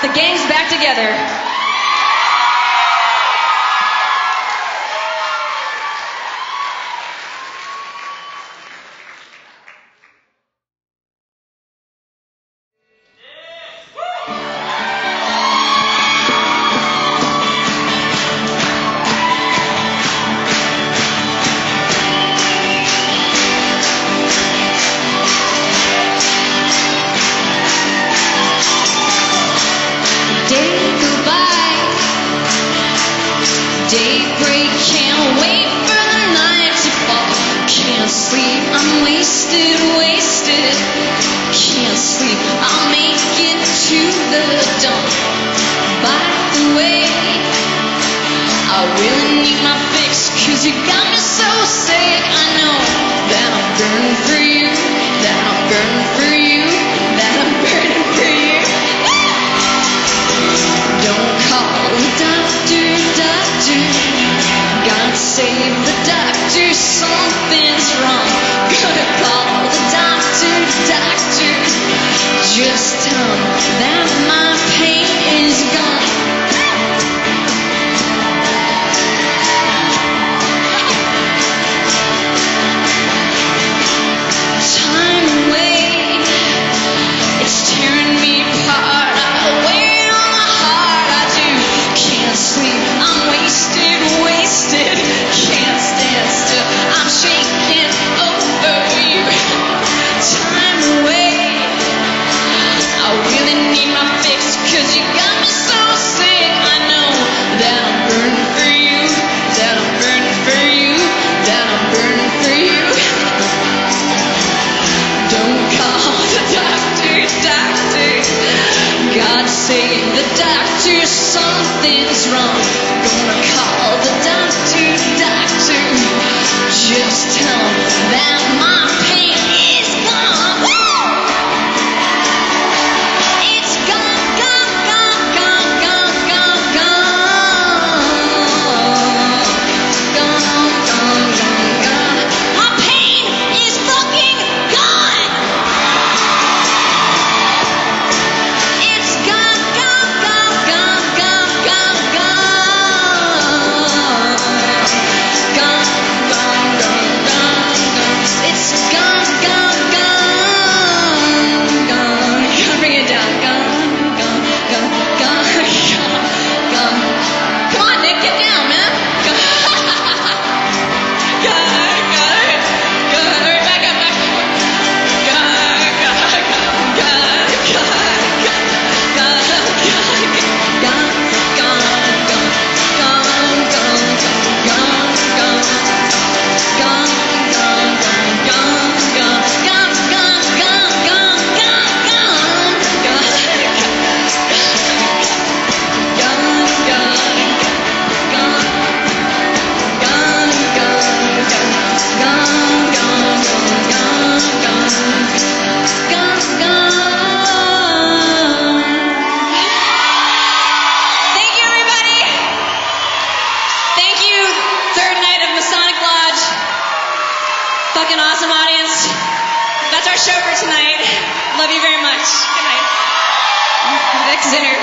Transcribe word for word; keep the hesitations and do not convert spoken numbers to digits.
The gang's back together. Daybreak, can't wait for the night to fall. Can't sleep, I'm wasted, wasted. Can't sleep, I'll make it to the dawn. By the way, I really need my fix, cause you got me so sick. I know that I'm burning for you, that I'm burning for you, that I'm burning for you. Don't call the doctor, doctor. Gotta save the doctor, something's wrong. Gotta call the doctor, doctor. Just tell him that my pain is gone. Time away, it's tearing me apart. I wear it on my heart, I do. Can't sleep, I'm wasted, wasted. Can't stand still, I'm shaking over you. Time away, I really need my fix, cause you got me so sick. I know that I'm burning for you, that I'm burning for you, that I'm burning for you. Don't call the doctor, doctor. God save the doctor, something's wrong. Gonna call the doctor, doctor. Just tell him that my pain is gone. It's gone, gone, gone, gone, gone, gone, gone. Gone, gone, gone, gone. My pain is fucking gone. It's gone, gone, gone, gone, gone, gone, gone. Gone, gone, gone, gone, gone. It's gone, gone, gone, gone. Gotta bring it down. Gone, gone, gone, gone, gone, gone. Come on, Nick, get down, man. Gone, gone, gone, gone. Back up, back up. Gone, gone, gone, gone, gone, gone, gone, gone, gone, gone, gone, gone, gone, gone. Gone, gone, gone, gone, gone, gone, gone, gone, gone, gone, gone, Thank you, everybody. Thank you, third night of Masonic Lodge. Fucking awesome audience. That's our show for tonight. Love you very much. Good night. Next dinner.